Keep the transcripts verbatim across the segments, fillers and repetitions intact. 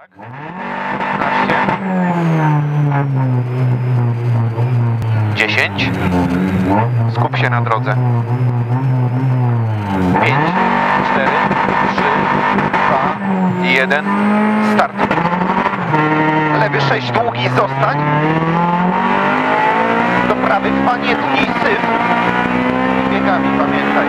tak? piętnaście. dziesięć. Skup się na drodze. pięć, cztery, trzy, dwa, jeden. Start. Lewy sześć, długi, zostań. Do prawy dwa, nie tnij, syf. Biegami, pamiętaj.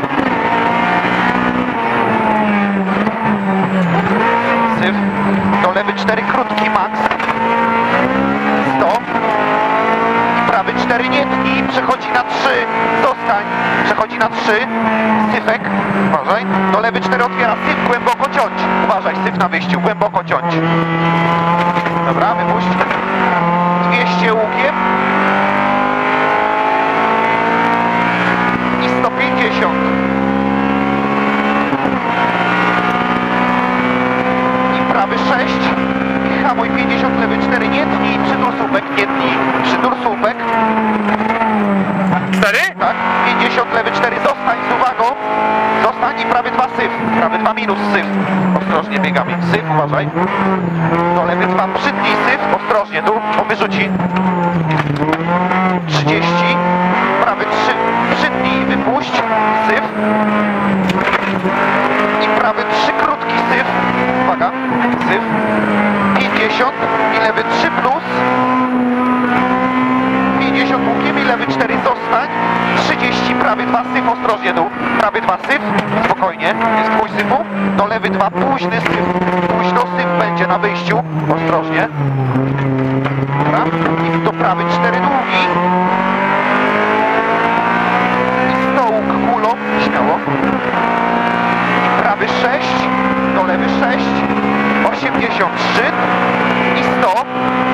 Syf. Do lewy cztery, krótki, max. sto. I prawy cztery, nie tnij, przechodzi na trzy. Zostań. Przechodzi na trzy. Syfek. Uważaj. Do lewy cztery, otwiera, syf, głęboko ciąć. Uważaj, syf na wyjściu, głęboko ciąć. Dobra, wypuść. dwieście łukiem. I sto pięćdziesiąt. I prawy sześć. I hamuj pięćdziesiąt, lewy cztery, nie tnij, przytul słupek, nie tnij, przytul słupek. cztery? Tak, pięćdziesiąt, lewy cztery, zostań z uwagą. Zostań i prawy dwa, syf. Prawy dwa minus, syf. Ostrożnie biegamy. Syf, uważaj. Do lewy dwa, przytnij, syf. Ostrożnie, tu, bo wyrzuci. trzydzieści. Prawy trzy, przytnij i wypuść. Syf. I prawy trzy, krótki, syf. Uwaga. Syf. pięćdziesiąt. I lewy trzy plus. pięćdziesiąt łukiem i lewy cztery, zostań. trzydzieści, prawy dwa, syf, ostrożnie dół. Prawy dwa, syf, spokojnie, jest pół syfu. Do lewy dwa, późny syf. Późno syf będzie na wyjściu, ostrożnie. Dobra. I do prawy cztery, długi. I sto łuk kulą, śmiało. I prawy sześć, do lewy sześć, osiemdziesiąt, szczyt. I sto.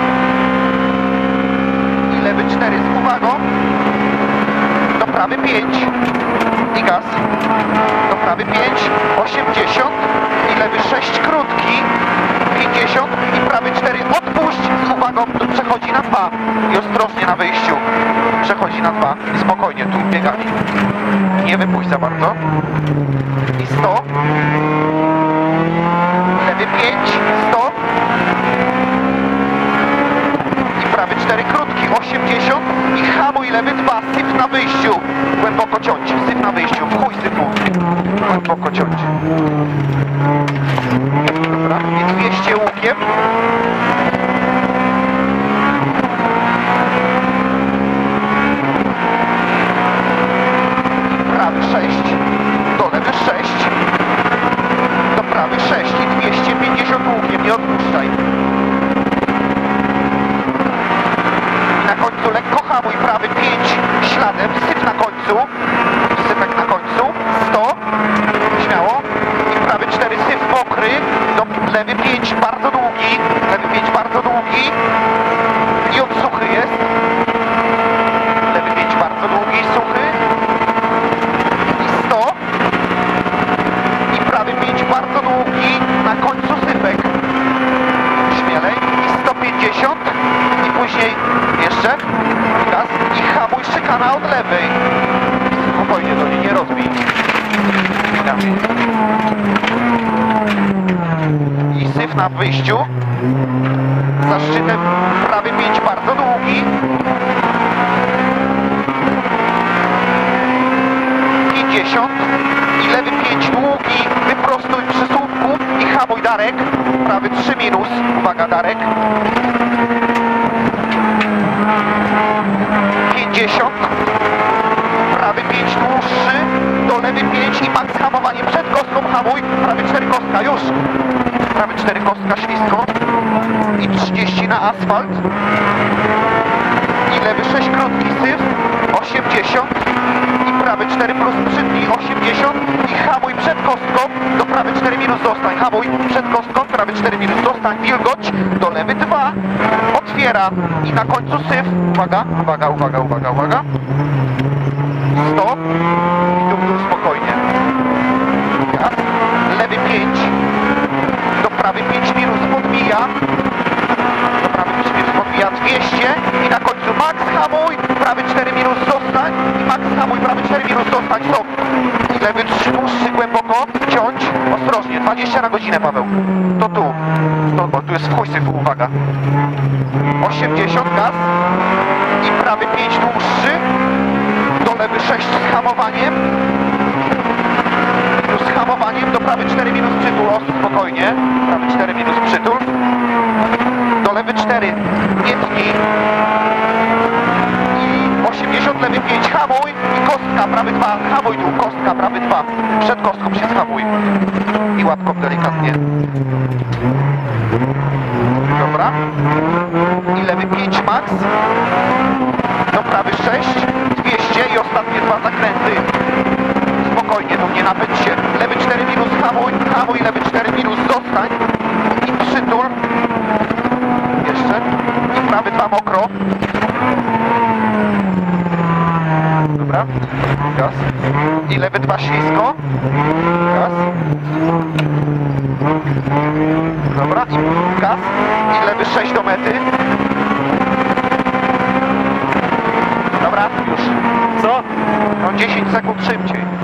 I lewy cztery z uwagą. Do prawy pięć i gaz. Do prawy pięć, osiemdziesiąt i lewy sześć, krótki, pięćdziesiąt i prawy cztery, odpuść z uwagą, przechodzi na dwa i ostrożnie na wyjściu. Przechodzi na dwa i spokojnie, tu biegami. Nie wypuść za bardzo. I sto. Lewy pięć, sto. I prawy cztery, krótki, osiemdziesiąt i hamuj lewy dwa, syf na wyjściu. Głęboko ciąć, syf na wyjściu, w chuj syfu. Głęboko ciąć. Dobra, i dwieście łukiem. I prawy sześć, do lewy sześć. Do prawy sześć i dwieście pięćdziesiąt łukiem, nie odpuszczaj. Na końcu lekko hamuj, prawy pięć, śladem, syf na końcu, sypek na końcu, sto, śmiało, i prawy cztery, syf mokry, do lewy pięć, bardzo długi, lewy pięć, bardzo długi, i on suchy jest, lewy pięć, bardzo długi, suchy, i sto, i prawy pięć, bardzo długi, na końcu sypek, śmielej, i sto pięćdziesiąt, i później jeszcze gaz i hamuj, szykana od lewej. Spokojnie, do niej nie rozbij. I syf na wyjściu. Za szczytem prawy pięć, bardzo długi. pięćdziesiąt i lewy pięć, długi. Wyprostuj przy słupku i hamuj, Darek. Prawy trzy minus. Uwaga, Darek. pięćdziesiąt, prawy pięć, dłuższy, do lewy pięć i max hamowanie przed kostką, hamuj, prawy cztery, kostka, już, prawy cztery, kostka, ślisko i trzydzieści na asfalt i lewy sześć, krótki, syf, osiemdziesiąt i prawy cztery plus przytnij, osiemdziesiąt i hamuj przed kostką, do prawy cztery minus, zostań, hamuj przed kostką, prawy cztery minus, zostań, wilgoć, do lewy dwa, otwiera i na końcu syf, uwaga, uwaga, uwaga, uwaga, uwaga, sto i tu w dół spokojnie, gaz, lewy pięć, do prawy pięć minus, podbija, do prawy pięć minus, podbija, dwieście I na końcu max hamuj, prawy cztery minus zostań. I max hamuj, prawy cztery minus zostań, stop. I lewy trzy, dłuższy, głęboko, ciąć, ostrożnie, dwadzieścia na godzinę, Paweł. To tu, to, bo tu jest w chuj syfu, uwaga. osiemdziesiąt, gaz. I prawy pięć, dłuższy. Do lewy sześć z hamowaniem. Tu z hamowaniem, do prawy cztery minus przytul, o, spokojnie. Prawy cztery minus przytul. Do lewy cztery, nie tnij. I osiemdziesiąt, lewy pięć, hamuj. I kostka, prawy dwa, hamuj tu, kostka, prawy dwa. Przed kostką się zhamuj. I łapką delikatnie. Dobra. I lewy pięć max. Do prawy sześć, dwieście i ostatnie dwa zakręty. Spokojnie, tu nie napędź się. Lewy cztery minus, hamuj, hamuj, lewy cztery minus, zostań. I przytul. Jeszcze. I prawy dwa mokro. Dobra. Gaz. I lewy dwa ślisko. Gaz. Dobra. I gaz. I lewy sześć do mety. Dobra, już. Co? No dziesięć sekund szybciej.